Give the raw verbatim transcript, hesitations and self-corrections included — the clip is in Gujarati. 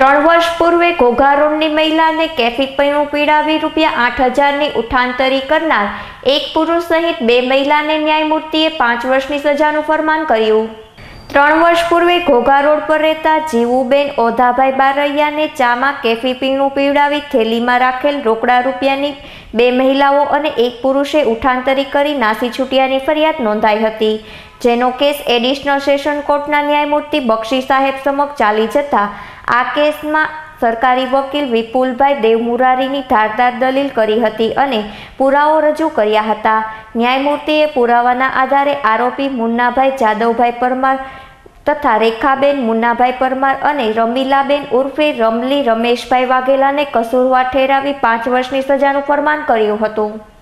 ત્રણ વર્ષ પૂર્વે ઘોઘા રોડની મહિલાને કેફી પૈણું પીડાવી રૂપિયા આઠ હજારની ઉઠાંતરી કરનાર એક પુરુષ સહિત બે મહિલાને ન્યાયમૂર્તિએ પાંચ વર્ષની સજાનું ફરમાન કર્યું. ત્રણ વર્ષ પૂર્વે ઘોઘા રોડ પર રહેતા જીવુબેન ઓધાભાઈ બારૈયાને ચામાં કેફી પીણું પીવડાવી થેલીમાં રાખેલ રોકડા રૂપિયાની બે મહિલાઓ અને એક પુરુષે ઉઠાંતરી કરી નાસી છૂટ્યાની ફરિયાદ નોંધાઈ હતી, જેનો કેસ એડિશનલ સેશન કોર્ટના ન્યાયમૂર્તિ બક્ષી સાહેબ સમક્ષ ચાલી જતા આ કેસમાં સરકારી વકીલ વિપુલભાઈ દેવમુરારીની ધારદાર દલીલ કરી હતી અને પુરાવો રજૂ કર્યા હતા. ન્યાયમૂર્તિએ પુરાવાના આધારે આરોપી મુન્નાભાઈ જાદવભાઈ પરમાર તથા રેખાબેન મુન્નાભાઈ પરમાર અને રમીલાબેન ઉર્ફે રમલી રમેશભાઈ વાઘેલાને કસૂરવાર ઠેરાવી પાંચ વર્ષની સજાનું ફરમાન કર્યું હતું.